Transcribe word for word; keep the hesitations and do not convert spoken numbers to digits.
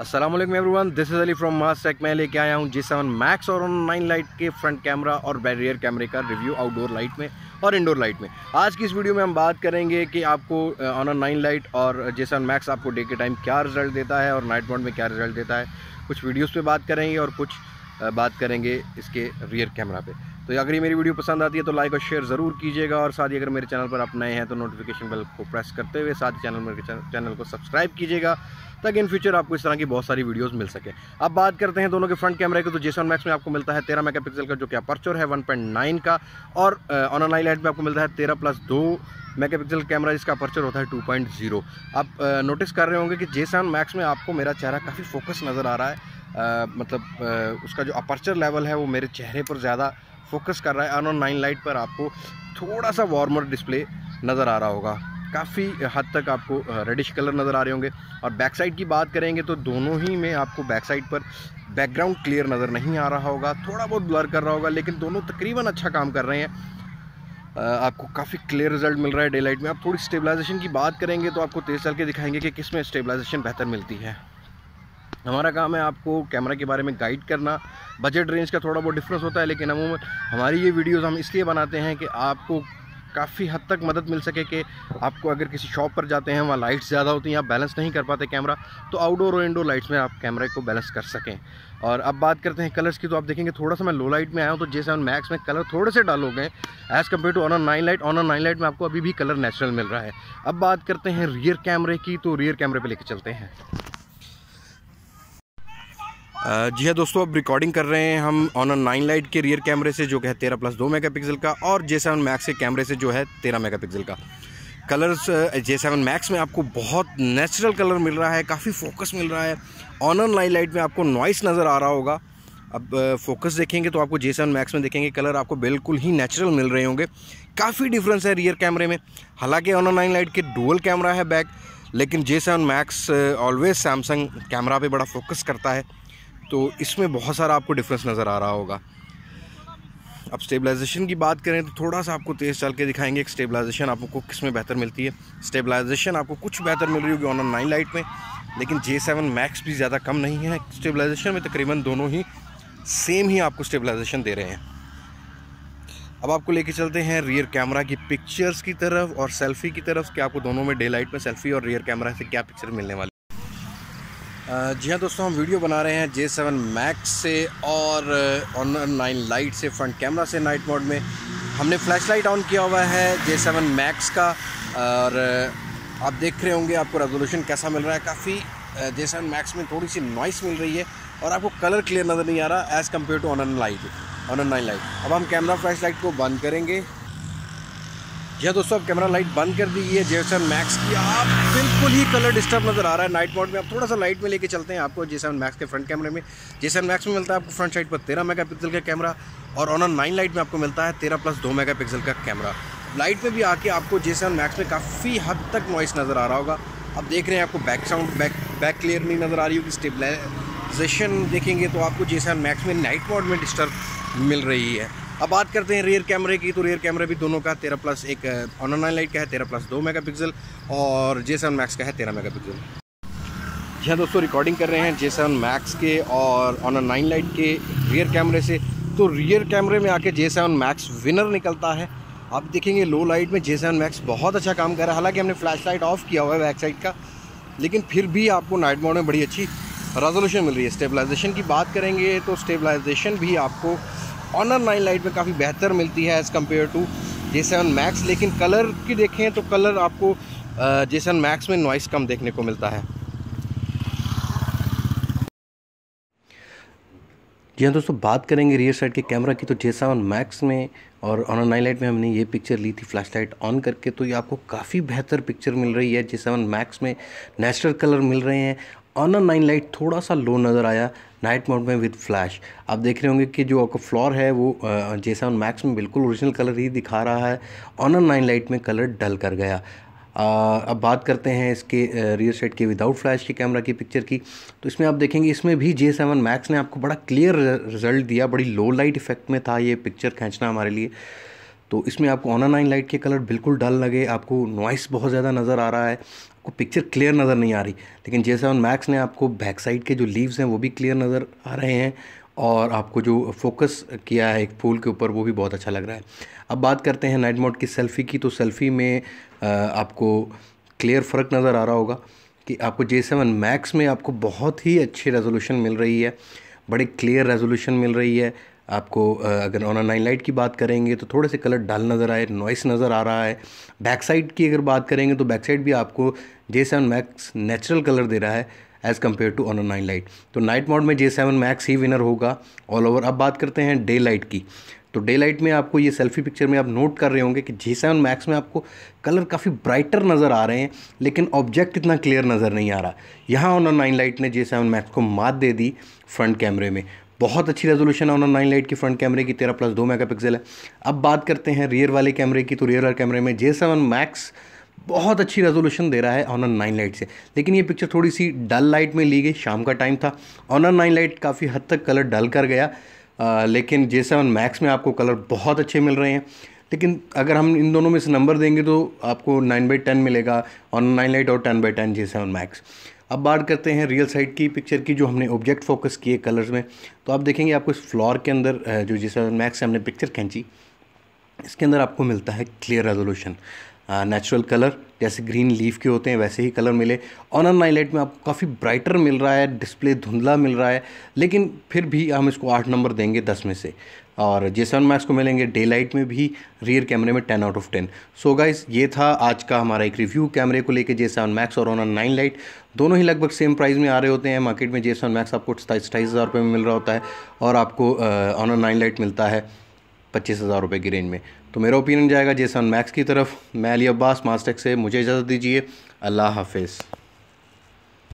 अस्सलाम वालेकुम everyone, this is Ali from Mass Tech. मैं लेके आया हूँ जे सेवन मैक्स और नाइन लाइट के फ्रंट कैमरा और रियर कैमरे का रिव्यू आउटडोर लाइट में और इंडोर लाइट में। आज की इस वीडियो में हम बात करेंगे कि आपको ऑनर नाइन लाइट और जे सेवन मैक्स आपको डे के टाइम क्या रिजल्ट देता है और नाइट मोड में क्या रिजल्ट देता है। कुछ वीडियोज़ पे बात करेंगे और कुछ बात करेंगे इसके रियर कैमरा पे। तो अगर ये मेरी वीडियो पसंद आती है तो लाइक और शेयर ज़रूर कीजिएगा, और साथ ही अगर मेरे चैनल पर आप नए हैं तो नोटिफिकेशन बेल को प्रेस करते हुए साथ ही चैनल मेरे चैनल को सब्सक्राइब कीजिएगा, ताकि इन फ्यूचर आपको इस तरह की बहुत सारी वीडियोस मिल सके। अब बात करते हैं दोनों के फ्रंट कैमरे की। तो जे सेवन मैक्स में आपको मिलता है तेरह मेगापिक्सल का जो कि अपर्चर है वन पॉइंट नाइन का, और ऑनर नाइन लाइट में आपको मिलता है तेरह प्लस दो मेगापिक्सल कैमरा जिसका अपर्चर होता है टू पॉइंट ज़ीरो। आप नोटिस कर रहे होंगे कि जे सेवन मैक्स में आपको मेरा चेहरा काफ़ी फोकस नज़र आ रहा है। Uh, मतलब uh, उसका जो अपर्चर लेवल है वो मेरे चेहरे पर ज़्यादा फोकस कर रहा है। ऑनर नाइन लाइट पर आपको थोड़ा सा वार्मर डिस्प्ले नज़र आ रहा होगा, काफ़ी हद तक आपको रेडिश कलर नज़र आ रहे होंगे। और बैक साइड की बात करेंगे तो दोनों ही में आपको बैक साइड पर बैकग्राउंड क्लियर नज़र नहीं आ रहा होगा, थोड़ा बहुत ब्लर कर रहा होगा, लेकिन दोनों तकरीबन अच्छा काम कर रहे हैं। uh, आपको काफ़ी क्लियर रिजल्ट मिल रहा है डे लाइट में। आप थोड़ी स्टेबलाइजेशन की बात करेंगे तो आपको तेज़ चल के दिखाएंगे कि किस में स्टेबलाइजेशन बेहतर मिलती है। हमारा काम है आपको कैमरा के बारे में गाइड करना। बजट रेंज का थोड़ा बहुत डिफरेंस होता है, लेकिन अमूमन हमारी ये वीडियोस हम इसलिए बनाते हैं कि आपको काफ़ी हद तक मदद मिल सके कि आपको अगर किसी शॉप पर जाते हैं वहाँ लाइट्स ज़्यादा होती हैं, आप बैलेंस नहीं कर पाते कैमरा, तो आउटडोर और इंडोर लाइट्स में आप कैमरे को बैलेंस कर सकें। और अब बात करते हैं कलर्स की। तो आप देखेंगे थोड़ा सा मैं लो लाइट में आया हूँ तो जे सेवन मैक्स में कलर थोड़े से डल हो गए as compare to Honor nine Lite. Honor nine light में आपको अभी भी कलर नेचुरल मिल रहा है। अब बात करते हैं रियर कैमरे की। तो रियर कैमरे पर लेकर चलते हैं। जी हाँ दोस्तों, अब रिकॉर्डिंग कर रहे हैं हम ऑनर नाइन लाइट के रियर कैमरे से जो कि है तेरह प्लस दो मेगापिक्सल का, और जे सेवन मैक्स के कैमरे से जो है तेरह मेगापिक्सल का। कलर्स जे सेवन मैक्स में आपको बहुत नेचुरल कलर मिल रहा है, काफ़ी फोकस मिल रहा है। ऑनर नाइन लाइट में आपको नॉइस नज़र आ रहा होगा। अब फोकस देखेंगे तो आपको जे सेवन मैक्स में देखेंगे कलर आपको बिल्कुल ही नेचुरल मिल रहे होंगे। काफ़ी डिफरेंस है रियर कैमरे में। हालाँकि ऑनर नाइन लाइट के डुअल कैमरा है बैक, लेकिन J seven Max always Samsung camera पर बड़ा फोकस करता है, तो इसमें बहुत सारा आपको डिफरेंस नज़र आ रहा होगा। अब स्टेबलाइजेशन की बात करें तो थोड़ा सा आपको तेज़ चल के दिखाएंगे कि स्टेबलाइजेशन आपको किस में बेहतर मिलती है। स्टेबलाइजेशन आपको कुछ बेहतर मिल रही होगी ऑनर नाइन लाइट में, लेकिन जे सेवन मैक्स भी ज़्यादा कम नहीं है स्टेबलाइजेशन में। तकरीबन दोनों ही सेम ही आपको स्टेबलाइजेशन दे रहे हैं। अब आपको लेके चलते हैं रियर कैमरा की पिक्चर्स की तरफ और सेल्फ़ी की तरफ कि आपको दोनों में डे लाइट में सेल्फ़ी और रियर कैमरा से क्या पिक्चर मिलने वाली। जी हाँ दोस्तों, हम वीडियो बना रहे हैं जे सेवन मैक्स से और ऑनर नाइन लाइट से फ्रंट कैमरा से नाइट मोड में। हमने फ्लैश लाइट ऑन किया हुआ है जे सेवन मैक्स का, और आप देख रहे होंगे आपको रेजोल्यूशन कैसा मिल रहा है। काफ़ी जे सेवन मैक्स में थोड़ी सी नॉइस मिल रही है और आपको कलर क्लियर नज़र नहीं आ रहा as compare to Honor Lite Honor nine Lite. अब हम कैमरा फ्लैश लाइट को बंद करेंगे। जी हाँ दोस्तों, अब कैमरा लाइट बंद कर दी है जे सेवन मैक्स की। आप बिल्कुल ही कलर डिस्टर्ब नज़र आ रहा है नाइट मोड में। अब थोड़ा सा लाइट में लेके चलते हैं आपको जे सेवन मैक्स के फ्रंट कैमरे में। जे सेवन मैक्स में मिलता है आपको फ्रंट साइड पर तेरह मेगापिक्सल का कैमरा, और ऑनर नाइन लाइट में आपको मिलता है तेरह प्लस दो मेगापिक्सल का कैमरा। लाइट में भी आके आपको जे सेवन मैक्स में काफ़ी हद तक नॉइस नज़र आ रहा होगा। अब देख रहे हैं आपको back sound back back clear नहीं नज़र आ रही होगी। स्टेबलाइजेशन देखेंगे तो आपको जे सेवन मैक्स में नाइट मोड में डिस्टर्ब मिल रही है। अब बात करते हैं रियर कैमरे की। तो रियर कैमरे भी दोनों का तेरह प्लस एक ऑनर नाइन लाइट का है तेरह प्लस दो मेगापिक्सल, और जे सेवन मैक्स का है तेरह मेगापिक्सल। जी हाँ दोस्तों, रिकॉर्डिंग कर रहे हैं जे सेवन मैक्स के और ऑनर नाइन लाइट के रियर कैमरे से। तो रियर कैमरे में आके जे सेवन मैक्स विनर निकलता है। आप देखेंगे लो लाइट में जे सेवन मैक्स बहुत अच्छा काम कर रहा है। हालांकि हमने फ्लैश लाइट ऑफ किया हुआ है बैक साइड का, लेकिन फिर भी आपको नाइट मोड में बड़ी अच्छी रेजोल्यूशन मिल रही है। स्टेबलाइजेशन की बात करेंगे तो स्टेबलाइजेशन भी आपको ऑनर नाइन लाइट में काफ़ी बेहतर मिलती है as compare to J seven Max, लेकिन कलर की देखें तो कलर आपको जे सेवन मैक्स में नॉइस कम देखने को मिलता है। जी हाँ दोस्तों, बात करेंगे रियर साइड के कैमरा की। तो जे सेवन मैक्स में और ऑनर नाइन लाइट में हमने ये पिक्चर ली थी फ्लैश लाइट ऑन करके, तो ये आपको काफ़ी बेहतर पिक्चर मिल रही है। जे सेवन मैक्स में नेचुरल कलर मिल रहे हैं। ऑनर नाइन लाइट थोड़ा सा लो नज़र आया नाइट मोड में विद फ्लैश। आप देख रहे होंगे कि जो आपका फ्लोर है वो जे सेवन मैक्स में बिल्कुल ओरिजिनल कलर ही दिखा रहा है, ऑनर नाइन लाइट में कलर डल कर गया। आ, अब बात करते हैं इसके रियर साइड के विदाउट फ्लैश के कैमरा की पिक्चर की। तो इसमें आप देखेंगे इसमें भी जे सेवन मैक्स ने आपको बड़ा क्लियर रिजल्ट दिया। बड़ी लो लाइट इफेक्ट में था ये पिक्चर खींचना हमारे लिए। तो इसमें आपको ऑनर नाइन लाइट के कलर बिल्कुल डल लगे, आपको नॉइस बहुत ज़्यादा नज़र आ रहा है, आपको पिक्चर क्लियर नज़र नहीं आ रही। लेकिन जे सेवन मैक्स ने आपको बैक साइड के जो लीव्स हैं वो भी क्लियर नज़र आ रहे हैं, और आपको जो फोकस किया है एक फूल के ऊपर वो भी बहुत अच्छा लग रहा है। अब बात करते हैं नाइट मोड की सेल्फ़ी की। तो सेल्फ़ी में आपको क्लियर फ़र्क नज़र आ रहा होगा कि आपको जे सेवन मैक्स में आपको बहुत ही अच्छी रेजोल्यूशन मिल रही है, बड़ी क्लियर रेजोल्यूशन मिल रही है आपको। अगर ऑनर नाइन लाइट की बात करेंगे तो थोड़े से कलर डल नज़र आए, नॉइस नज़र आ रहा है। बैक साइड की अगर बात करेंगे तो बैक साइड भी आपको J seven Max natural colour दे रहा है as compare to Honor nine Lite. तो नाइट मोड में जे सेवन मैक्स ही विनर होगा ऑल ओवर। अब बात करते हैं डे लाइट की। तो डे लाइट में आपको ये सेल्फी पिक्चर में आप नोट कर रहे होंगे कि जे सेवन मैक्स में आपको कलर काफ़ी ब्राइटर नज़र आ रहे हैं, लेकिन ऑब्जेक्ट इतना क्लियर नज़र नहीं आ रहा। यहाँ ऑनर नाइन लाइट ने जे सेवन मैक्स को मात दे दी फ्रंट कैमरे में। बहुत अच्छी रेजोल्यूशन है ऑनर नाइन लाइट की फ्रंट कैमरे की, तेरह प्लस दो मेगा पिक्सल है। अब बात करते हैं रियर वाले कैमरे की। तो रियर वाले कैमरे में जे सेवन मैक्स बहुत अच्छी रेजोल्यूशन दे रहा है ऑनर नाइन लाइट से, लेकिन ये पिक्चर थोड़ी सी डल लाइट में ली गई, शाम का टाइम था। ऑनर नाइन लाइट काफ़ी हद तक कलर डल कर गया, आ, लेकिन जे सेवन मैक्स में आपको कलर बहुत अच्छे मिल रहे हैं। लेकिन अगर हम इन दोनों में से नंबर देंगे तो आपको नाइन बाई टेन मिलेगा ऑनर नाइन लाइट और ten by ten J seven Max. अब बात करते हैं रियल साइड की पिक्चर की, जो हमने ऑब्जेक्ट फोकस किए कलर्स में। तो आप देखेंगे आपको इस फ्लोर के अंदर जो जे सेवन मैक्स से हमने पिक्चर खींची, इसके अंदर आपको मिलता है क्लियर रेजोल्यूशन, नेचुरल कलर जैसे ग्रीन लीफ के होते हैं वैसे ही कलर मिले। ऑनर नाइन लाइट में आपको काफ़ी ब्राइटर मिल रहा है, डिस्प्ले धुंधला मिल रहा है, लेकिन फिर भी हम इसको आठ नंबर देंगे दस में से। और जे सेवन मैक्स को मिलेंगे डे लाइट में भी रियर कैमरे में ten out of ten. So guys, ये था आज का हमारा एक रिव्यू कैमरे को लेके। जे सेवन मैक्स और ऑनर नाइन लाइट दोनों ही लगभग सेम प्राइस में आ रहे होते हैं मार्केट में। जे सेवन मैक्स आपको सताईस हज़ार रुपये में मिल रहा होता है, और आपको ऑनर नाइन लाइट मिलता है पच्चीस हज़ार रुपये की रेंज में। तो मेरा ओपिनियन जाएगा जे सेवन मैक्स की तरफ। मैं अली अब्बास मास्टेक से, मुझे इजाज़त दीजिए। अल्लाह हाफिज़।